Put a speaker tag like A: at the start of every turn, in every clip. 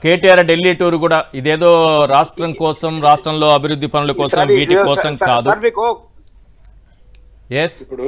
A: KTR Delhi tour కూడా ఇదేదో రాష్ట్రం కోసం, రాష్ట్రంలో అభివృద్ధి పనుల కోసం, వీటి కోసం కాదు.
B: ఇప్పుడు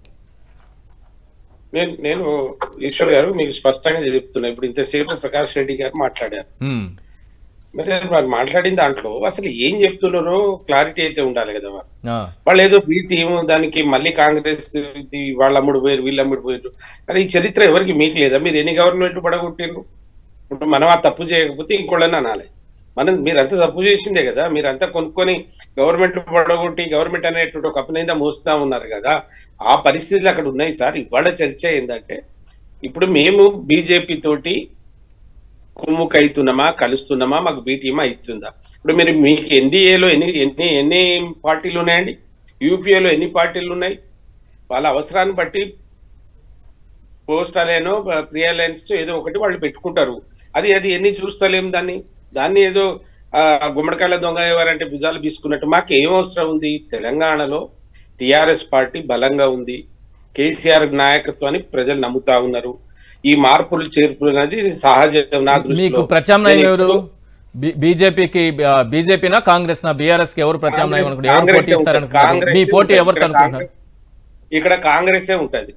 B: నేను ఈశ్వర్ గారు మీకు స్పష్టంగా చెప్తున్నా. ఇప్పుడు ఇంతసేపు ప్రకాష్ రెడ్డి గారు మాట్లాడారు. మరి మాట్లాడిన దాంట్లో అసలు ఏం చెప్తున్నారో క్లారిటీ అయితే ఉండాలి కదా. వాళ్ళు ఏదో బీ టీం దానికి మళ్ళీ కాంగ్రెస్ వాళ్ళ అమ్ముడు పోయారు, వీళ్ళు అమ్ముడు పోయారు. మరి ఈ చరిత్ర ఎవరికి మీకు లేదా? మీరు ఎన్ని గవర్నమెంట్లు పడగొట్టిండ్రు? ఇప్పుడు మనం ఆ తప్పు చేయకపోతే ఇంకోళ్ళని అనాలి. మీరంతా తప్పు చేసిందే కదా. మీరంతా కొనుక్కొని గవర్నమెంట్ పడగొట్టి గవర్నమెంట్ అనేటువంటి ఒక అపనింద మోస్తా ఉన్నారు కదా. ఆ పరిస్థితులు అక్కడ ఉన్నాయి సార్. ఇవాళ చర్చ ఏంటంటే, ఇప్పుడు మేము బీజేపీ తోటి కుమ్ముకు అవుతున్నామా, కలుస్తున్నామా, మాకు బీటీమా అవుతుందా? ఇప్పుడు మీకు ఎన్డీఏలో ఎన్ని పార్టీలు ఉన్నాయండి? యూపీఏలో ఎన్ని పార్టీలు ఉన్నాయి? వాళ్ళ అవసరాన్ని బట్టి పోస్ట్ అలైనో ప్రీ అలయన్స్ ఏదో ఒకటి వాళ్ళు పెట్టుకుంటారు. అది ఎన్ని చూస్తలేం దాన్ని ఏదో గుమ్మడికాయల దొంగ ఎవరంటే భుజాలు తీసుకున్నట్టు. మాకు ఏం అవసరం ఉంది? తెలంగాణలో టిఆర్ఎస్ పార్టీ బలంగా ఉంది. కేసీఆర్ నాయకత్వాన్ని ప్రజలు నమ్ముతా ఉన్నారు. ఈ మార్పులు చేర్పులు అనేది సహజం. నా దృష్టిలో
A: ప్రత్యామ్నాయం ఎవరు? బీజేపీకి బీజేపీనా కాంగ్రెస్ నా బీఆర్ఎస్ కి ఎవరు ప్రత్యామ్నాయం అనుకుంటారు? మీ పోటీ ఎవరు అనుకుంటున్నారు?
B: ఇక్కడ కాంగ్రెసే ఉంటది.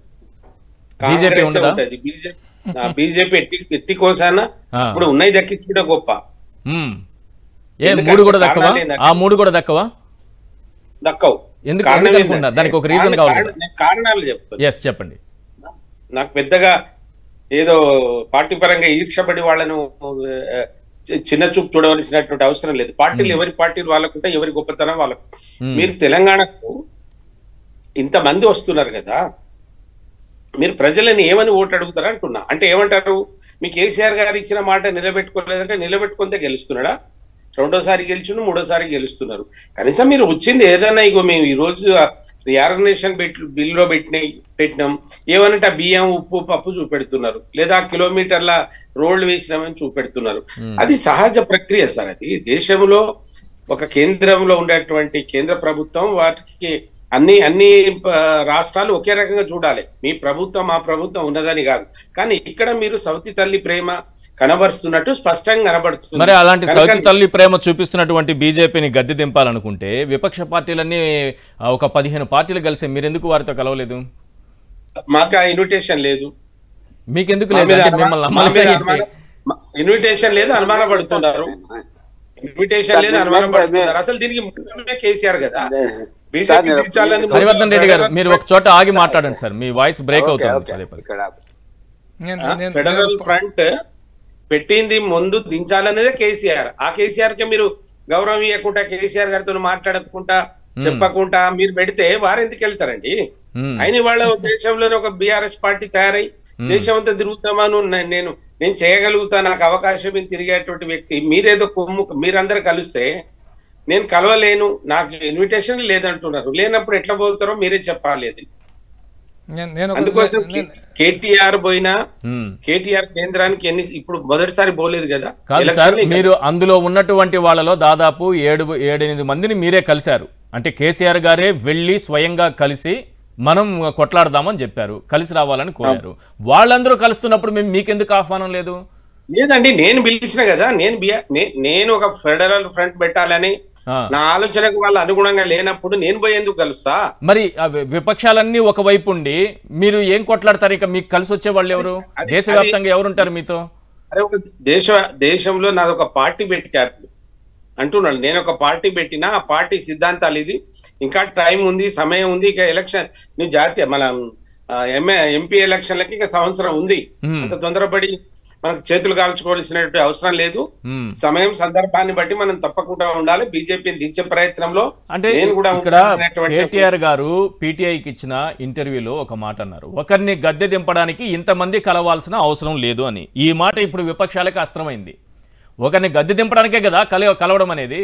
B: బీజేపీ ఎట్టి కోసాన ఇప్పుడు ఉన్నాయి దక్కించుకుంటే గొప్ప.
A: మూడు కూడా దక్కవా? ఆ మూడు కూడా దక్కవా?
B: దక్కవు.
A: దానికి ఒక రీజన్ కావాలి.
B: కారణాలు చెప్తాను.
A: చెప్పండి.
B: నాకు పెద్దగా ఏదో పార్టీ పరంగా ఈర్షపడి వాళ్ళను చిన్న చూపు చూడవలసినటువంటి అవసరం లేదు. పార్టీలు ఎవరి పార్టీలు వాళ్ళకుంటే ఎవరి గొప్పతనం వాళ్ళకు. మీరు తెలంగాణకు ఇంతమంది వస్తున్నారు కదా, మీరు ప్రజలని ఏమని ఓటు అడుగుతారా అంటున్నా. అంటే ఏమంటారు? మీ కేసీఆర్ గారు ఇచ్చిన మాట నిలబెట్టుకోలేదంటే నిలబెట్టుకుంటే గెలుస్తున్నాడా? రెండోసారి గెలిచిన, మూడోసారి గెలుస్తున్నారు. కనీసం మీరు వచ్చింది ఏదైనా, ఇగో మేము ఈ రోజు రీఆర్గనైజేషన్ బిల్లో పెట్టినాం ఏమనంటే ఆ బియ్యం, ఉప్పు, పప్పు చూపెడుతున్నారు, లేదా కిలోమీటర్ల రోడ్లు వేసినామని చూపెడుతున్నారు. అది సహజ ప్రక్రియ సార్. అది దేశంలో ఒక కేంద్రంలో ఉండేటువంటి కేంద్ర ప్రభుత్వం వాటికి అన్ని రాష్ట్రాలు ఒకే రకంగా చూడాలి. మీ ప్రభుత్వం మా ప్రభుత్వం ఉన్నదని కాదు. కానీ ఇక్కడ మీరు సౌతి తల్లి ప్రేమ కనబరుస్తున్నట్టు స్పష్టంగా కనబడుతుంది.
A: మరి అలాంటి సౌతి తల్లి ప్రేమ చూపిస్తున్నటువంటి బీజేపీని గద్దె దింపాలనుకుంటే విపక్ష పార్టీలన్నీ ఒక 15 పార్టీలు కలిసి మీరెందుకు వారితో కలవలేదు?
B: మాకు ఆ ఇన్విటేషన్ లేదు.
A: మీకెందుకు లేదు?
B: ఇన్విటేషన్ లేదు, అనుమానపడుతున్నారు. ఇన్విటేషన్ లేదు, అనుమానపడుతున్నారు. అసలు దీనికి కేసీఆర్ కదా.
A: హరివర్ధన్ రెడ్డి గారు, మీరు ఒక చోట ఆగి మాట్లాడండి సార్, మీ వాయిస్ బ్రేక్ అవుతుంది.
B: ఫెడరల్ ఫ్రంట్ పెట్టింది ముందు దించాలనేదే కేసీఆర్. ఆ కేసీఆర్ కి మీరు గౌరవం ఇవ్వకుండా, కేసీఆర్ గారితో మాట్లాడకుండా, చెప్పకుండా మీరు పెడితే వారు ఎందుకు వెళ్తారండి? అయిన వాళ్ళ దేశంలోనే ఒక బీఆర్ఎస్ పార్టీ తయారై దేశం అంతా తిరుగుతామాను, నేను చేయగలుగుతా, నాకు అవకాశం తిరిగేటువంటి వ్యక్తి మీరేదో మీరందరూ కలిస్తే నేను కలవలేను, నాకు ఇన్విటేషన్ లేదంటున్నారు. లేనప్పుడు ఎట్లా పోతారో మీరే చెప్పాలి. అది అందుకోసం కేటీఆర్ పోయినా, కేటీఆర్ కేంద్రానికి ఇప్పుడు మొదటిసారి పోలేదు కదా.
A: మీరు అందులో ఉన్నటువంటి వాళ్ళలో దాదాపు 7-8 మందిని మీరే కలిశారు. అంటే కేసీఆర్ గారే వెళ్లి స్వయంగా కలిసి మనం కొట్లాడదామని చెప్పారు, కలిసి రావాలని కోరారు. వాళ్ళందరూ కలుస్తున్నప్పుడు మీకెందుకు ఆహ్వానం లేదు?
B: లేదండి, నేను పిలిచిన కదా. నేను ఒక ఫెడరల్ ఫ్రంట్ పెట్టాలని నా ఆలోచనకు వాళ్ళు అనుగుణంగా లేనప్పుడు నేను పోయేందుకు కలుస్తా?
A: మరి విపక్షాలన్నీ ఒకవైపు ఉండి మీరు ఏం కొట్లాడతారు? ఇక మీకు కలిసి వచ్చే వాళ్ళు ఎవరు? దేశవ్యాప్తంగా ఎవరుంటారు మీతో?
B: అరే ఒక దేశంలో నాది ఒక పార్టీ పెట్టారు అంటున్నాడు. నేను ఒక పార్టీ పెట్టినా ఆ పార్టీ సిద్ధాంతాలు ఇది. ఇంకా టైం ఉంది, సమయం ఉంది. ఇక ఎలక్షన్ జాతీయ మన ఎంపీ ఎలక్షన్లకి ఇక సంవత్సరం ఉంది. అంత తొందరపడి మనకు చేతులు కాల్చుకోవాల్సినటువంటి అవసరం లేదు. సమయం సందర్భాన్ని బట్టి మనం తప్పకుండా ఉండాలి. బీజేపీని దించే ప్రయత్నంలో
A: అంటే నేను కూడా కేటీఆర్ గారు పీటీఐకి ఇచ్చిన ఇంటర్వ్యూలో ఒక మాట అన్నారు, ఒకరిని గద్దె దింపడానికి ఇంతమంది కలవాల్సిన అవసరం లేదు అని. ఈ మాట ఇప్పుడు విపక్షాలకు అస్త్రమైంది. ఒకరిని గద్దె దింపడానికే కదా కలవడం అనేది.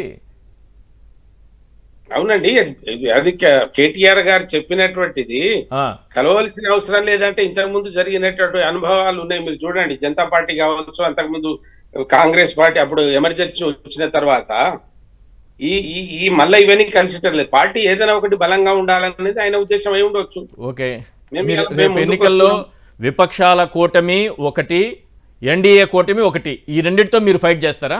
B: అవునండి, అది కేటీఆర్ గారు చెప్పినటువంటిది కలవలసిన అవసరం లేదంటే ఇంతకు ముందు జరిగినటువంటి అనుభవాలు ఉన్నాయి. మీరు చూడండి, జనతా పార్టీ కావచ్చు, అంతకుముందు కాంగ్రెస్ పార్టీ అప్పుడు ఎమర్జెన్సీ వచ్చిన తర్వాత ఈ మళ్ళీ ఇవన్నీ కలిసిటం లేదు. పార్టీ ఏదైనా ఒకటి బలంగా ఉండాలనేది ఆయన ఉద్దేశం అయి ఉండొచ్చు.
A: ఓకే, ఎన్నికల్లో విపక్షాల కూటమి ఒకటి, ఎన్డీఏ కూటమి ఒకటి, ఈ రెండింటితో మీరు ఫైట్ చేస్తారా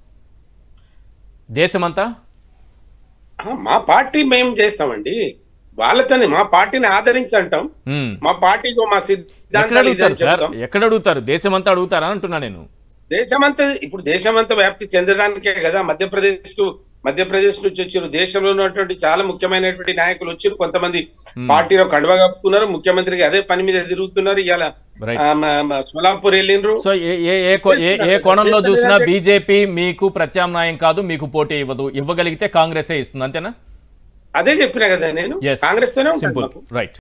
A: దేశమంతా?
B: మా పార్టీ మేము చేస్తామండి, వాళ్ళతోనే మా పార్టీని ఆదరించి అంటాం. మా పార్టీకి మా
A: ఎక్కడ
B: సిద్ధాంతాలు
A: అడుగుతారు
B: ఇదని
A: సార్?
B: చెప్తాం.
A: ఎక్కడ అడుగుతారు? దేశమంతా అడుగుతారా అంటున్నా నేను.
B: దేశమంతా ఇప్పుడు దేశమంతా వ్యాప్తి చెందడానికే కదా మధ్యప్రదేశ్ నుంచి వచ్చారు. దేశంలో ఉన్నటువంటి చాలా ముఖ్యమైనటువంటి నాయకులు వచ్చారు. కొంతమంది పార్టీలో కండువా కప్పుకున్నారు, ముఖ్యమంత్రికి అదే పని మీద తిరుగుతున్నారు. ఇవాళ సోలాపూర్ వెళ్ళిండ్రు.
A: సో ఏ కోణంలో చూసినా బీజేపీ మీకు ప్రత్యామ్నాయం కాదు, మీకు పోటీ ఇవ్వదు. ఇవ్వగలిగితే కాంగ్రెసే ఇస్తుంది, అంతేనా?
B: అదే చెప్పినా కదా నేను, కాంగ్రెస్ తోనే ఉంటాను.
A: రైట్.